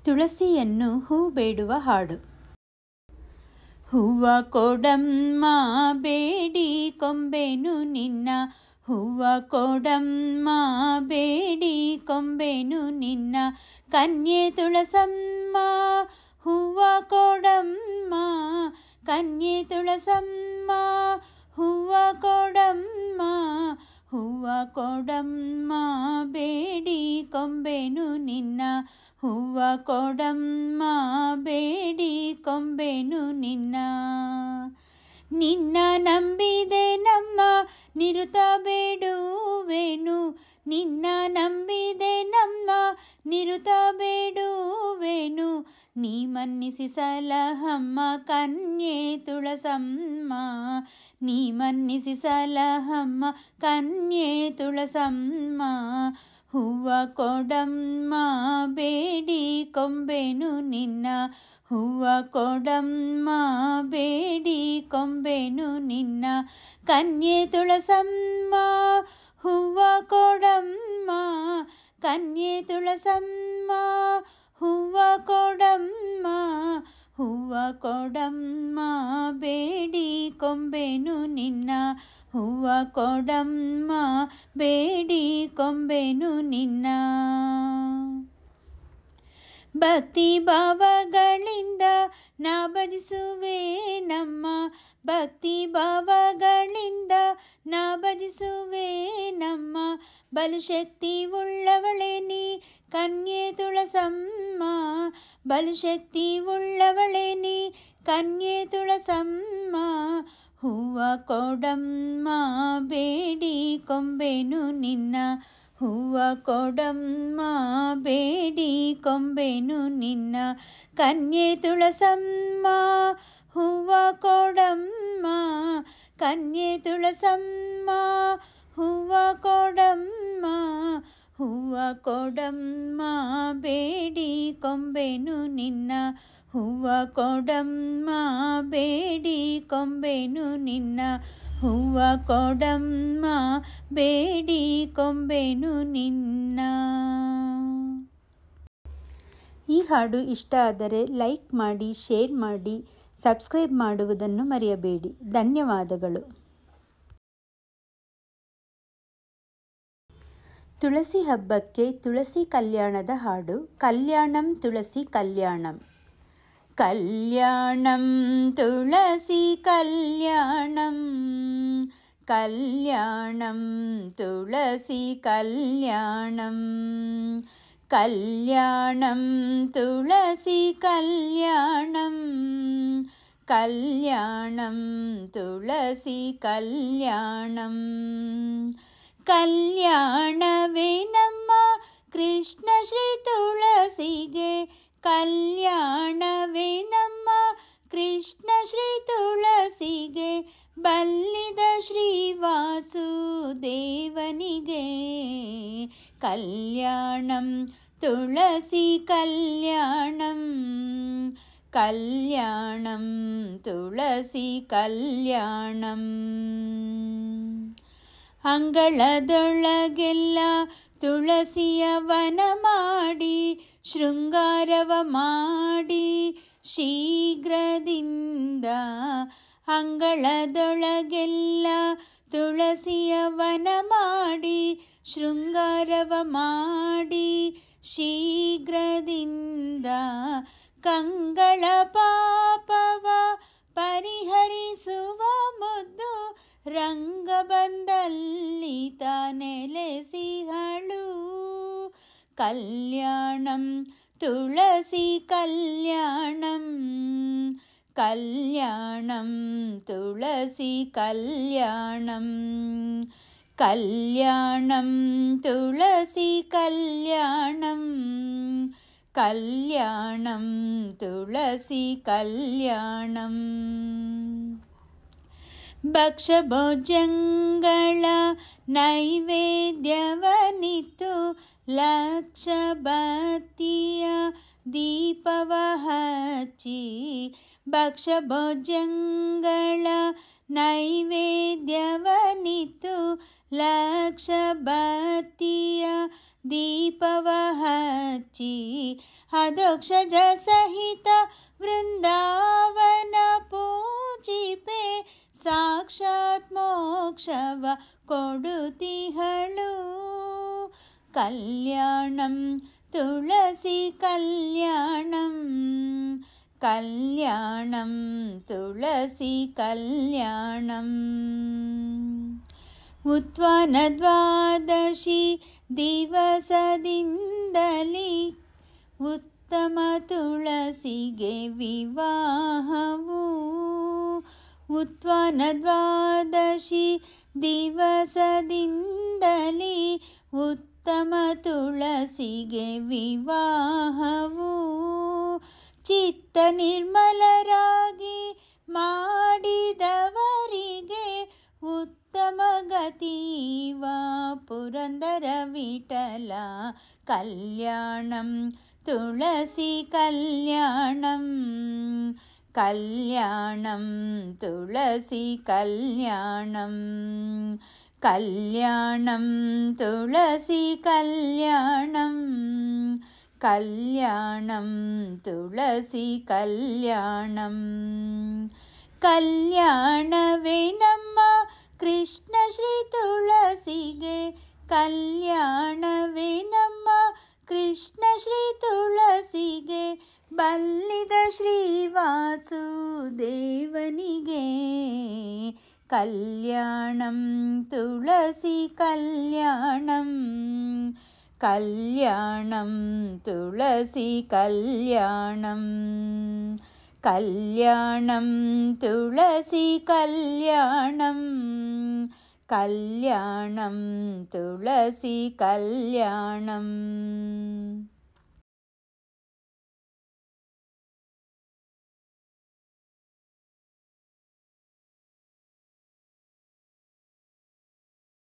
ತುಳಸಿಯನ್ನು ಹೂ ಬೇಡುವ ಹಾಡು. ಹೂವ ಕೊಡಮ್ಮ ಬೇಡಿ ಕೊಂಬೆನು ನಿನ್ನ, ಹೂವ ಕೊಡಮ್ಮ ಬೇಡಿ ಕೊಂಬೆನು ನಿನ್ನ, ಕನ್ಯೆ ತುಳಸಮ್ಮ ಹೂವ ಕೊಡಮ್ಮ, ಕನ್ಯೆ ತುಳಸಮ್ಮ ಹೂವ ಕೊಡಮ್ಮ, ಹೂವ ಕೊಡಮ್ಮ ಬೇಡಿ ಕೊಂಬೆನು ನಿನ್ನ, ಹೂವ ಕೊಡಮ್ಮ ಬೇಡಿ ಕೊಂಬೆನು ನಿನ್ನ. ನಿನ್ನ ನಂಬಿದೆ ನಮ್ಮ ನಿರುತ ಬೇಡುವೆನು, ನಿನ್ನ ನಂಬಿದೆ ನಮ್ಮ ನಿರುತ ಬೇಡುವೆನು, ನೀ ಮನ್ನಿಸಿ ಸಲಹಮ್ಮ ಕನ್ಯೆ ತುಳಸಮ್ಮ, ನೀ ಮನ್ನಿಸಿ ಸಲಹಮ್ಮ ಕನ್ಯೆ ತುಳಸಮ್ಮ, ಹೂವ ಕೊಡಮ್ಮ ಬೇಡಿ ಕೊಂಬೆನು ನಿನ್ನ, ಹೂವ ಕೊಡಮ್ಮ ಬೇಡಿ ಕೊಂಬೆನು ನಿನ್ನ, ಕನ್ಯೆ ತುಳಸಮ್ಮ ಹೂವ ಕೊಡಮ್ಮ, ಕನ್ಯೆ ತುಳಸಮ್ಮ ಹೂವ ಕೊಡಮ್ಮ, ಹೂವ ಕೊಡಮ್ಮ ಬೇಡಿ ಕೊಂಬೆನು ನಿನ್ನ, ಹೂವ ಕೊಡಮ್ಮ ಬೇಡಿ ಕೊಂಬೆನು ನಿನ್ನ. ಭಕ್ತಿ ಭಾವಗಳಿಂದ ನಾ ಭಜಿಸುವೆ ನಮ್ಮ, ಭಕ್ತಿ ಭಾವಗಳಿಂದ ನಾ ಭಜಿಸುವೆ ನಮ್ಮ, ಬಲು ಶಕ್ತಿ ಉಳ್ಳವಳೆ ನೀ ಕನ್ಯೆ ತುಳಸಮ್ಮ, ಬಲು ಶಕ್ತಿ ಉಳ್ಳವಳೆ ನೀ ಕನ್ಯೆ ತುಳಸಮ್ಮ, ಹೂವ ಕೊಡಮ್ಮ ಬೇಡಿ ಕೊಂಬೆನು ನಿನ್ನ, ಹೂವ ಕೊಡಮ್ಮ ಬೇಡಿ ಕೊಂಬೆನು ನಿನ್ನ, ಕನ್ಯೆ ತುಳಸಮ್ಮ ಹೂವ ಕೊಡಮ್ಮ, ಕನ್ಯೆ ತುಳಸಮ್ಮ ಹೂವ ಕೊಡಮ್ಮ, ಹೂವ ಕೊಡಮ್ಮ ಬೇಡಿ ಕೊಂಬೆನು ನಿನ್ನ, ಹೂವ ಕೊಡಮ್ಮ ಬೇಡಿ ಕೊಂಬೆನು ನಿನ್ನ, ಹೂವ ಕೊಡಮ್ಮ ಬೇಡಿ ಕೊಂಬೆನು ನಿನ್ನ. ಈ ಹಾಡು ಇಷ್ಟ ಆದರೆ ಲೈಕ್ ಮಾಡಿ, ಶೇರ್ ಮಾಡಿ, ಸಬ್ಸ್ಕ್ರೈಬ್ ಮಾಡುವುದನ್ನು ಮರೆಯಬೇಡಿ. ಧನ್ಯವಾದಗಳು. ತುಳಸಿ ಹಬ್ಬಕ್ಕೆ ತುಳಸಿ ಕಲ್ಯಾಣದ ಹಾಡು. ಕಲ್ಯಾಣಂ ತುಳಸಿ ಕಲ್ಯಾಣಂ, ಕಲ್ಯಾಣಂ ತುಳಸಿ ಕಲ್ಯಾಣಂ, ಕಲ್ಯಾಣಂ ತುಳಸಿ ಕಲ್ಯಾಣಂ, ಕಲ್ಯಾಣಂ ತುಳಸಿ ಕಲ್ಯಾಣಂ, ಕಲ್ಯಾಣಂ ತುಳಸಿ ಕಲ್ಯಾಣಂ, ಕಲ್ಯಾಣವೇ ನಮ್ಮ ಕೃಷ್ಣ ಶ್ರೀ ತುಳಸಿಗೆ, ಕಲ್ಯಾಣವೇ ನಮ್ಮ ಕೃಷ್ಣ ಶ್ರೀ ತುಳಸಿಗೆ, ಬಲ್ಲಿದ ಶ್ರೀವಾಸುದೇವನಿಗೆ, ಕಲ್ಯಾಣಂ ತುಳಸಿ ಕಲ್ಯಾಣಂ, ಕಲ್ಯಾಣಂ ತುಳಸಿ ಕಲ್ಯಾಣಂ. ಅಂಗಳದೊಳಗೆಲ್ಲ ತುಳಸಿಯ ವನ ಮಾಡಿ, ಶೃಂಗಾರವ ಮಾಡಿ ಶೀಘ್ರದಿಂದ, ಅಂಗಳದೊಳಗೆಲ್ಲ ತುಳಸಿಯ ವನ ಮಾಡಿ, ಶೃಂಗಾರವ ಮಾಡಿ ಶೀಘ್ರದಿಂದ, ಕಂಗಳ ಪಾಪವ ಪರಿಹರಿಸುವ ಮುದ್ದು ರಂಗ ಬಂದಲ್ಲಿ ತಾನೆಲೆಸಿಹಳು, ಕಲ್ಯಾಣಂ ತುಳಸಿ ಕಲ್ಯಾಣಂ, ಕಲ್ಯಾಣಂ ತುಳಸಿ ಕಲ್ಯಾಣಂ, ಕಲ್ಯಾಣಂ ತುಳಸಿ ಕಲ್ಯಾಣಂ, ಕಲ್ಯಾಣಂ ತುಳಸಿ ಕಲ್ಯಾಣಂ. ಭಕ್ಷಭೋಜ್ಯಗಳ ನೈವೇದ್ಯವನಿತ್ತು, ಲಕ್ಷ ಬತ್ತಿಯ ದೀಪವ ಹಚ್ಚಿ, ಭಕ್ಷಭೋಜ್ಯಗಳ ನೈವೇದ್ಯವನಿತ್ತು, ಲಕ್ಷ ಬತ್ತಿಯ ದೀಪವ ಹಚ್ಚಿ ಅಧೋಕ್ಷಜ ಸಹಿತ ವೃಂದಾವನ ಪೂಜಿಪೆ ಸಾಕ್ಷಾತ್ ಮೋಕ್ಷವ ಕೊಡುತಿಹಳು. ಕಲ್ಯಾಣಂ ತುಳಸಿ ಕಲ್ಯಾಣಂ, ಕಲ್ಯಾಣಂ ತುಳಸಿ ಕಲ್ಯಾಣಂ. ಉತ್ವಾನ ದ್ವಾದಶಿ ದಿವಸದಿಂದಲೇ ಉತ್ತಮ ತುಳಸಿಗೆ ವಿವಾಹವು. ಉತ್ವಾನ ದ್ವಾದಶಿ ದಿವಸದಿಂದಲೇ ಉತ್ತಮ ತುಳಸಿಗೆ ವಿವಾಹವು. ಚಿತ್ತ ನಿರ್ಮಲರಾಗಿ ಮಾಡಿದವರಿಗೆ ಉತ್ತಮ ಗತಿವ ಪುರಂದರ ವಿಠಲ. ಕಲ್ಯಾಣಂ ತುಳಸಿ ಕಲ್ಯಾಣಂ, ಕಲ್ಯಾಣಂ ತುಳಸಿ ಕಲ್ಯಾಣಂ, ಕಲ್ಯಾಣಂ ತುಳಸಿ ಕಲ್ಯಾಣಂ, ಕಲ್ಯಾಣಂ ತುಳಸಿ ಕಲ್ಯಾಣಂ. ಕಲ್ಯಾಣವೇ ನಮ್ಮ ಕೃಷ್ಣ ಶ್ರೀ ತುಳಸಿಗೆ, ಕಲ್ಯಾಣವೇ ನಮ್ಮ ಕೃಷ್ಣ ಶ್ರೀ ತುಳಸಿಗೆ, ಬಲ್ಲಿದ ಶ್ರೀವಾಸುದೇವನಿಗೆ. ಕಲ್ಯಾಣಂ ತುಳಸಿ ಕಲ್ಯಾಣಂ, ಕಲ್ಯಾಣಂ ತುಳಸಿ ಕಲ್ಯಾಣಂ, ಕಲ್ಯಾಣಂ ತುಳಸಿ ಕಲ್ಯಾಣಂ, ಕಲ್ಯಾಣಂ ತುಳಸಿ ಕಲ್ಯಾಣಂ.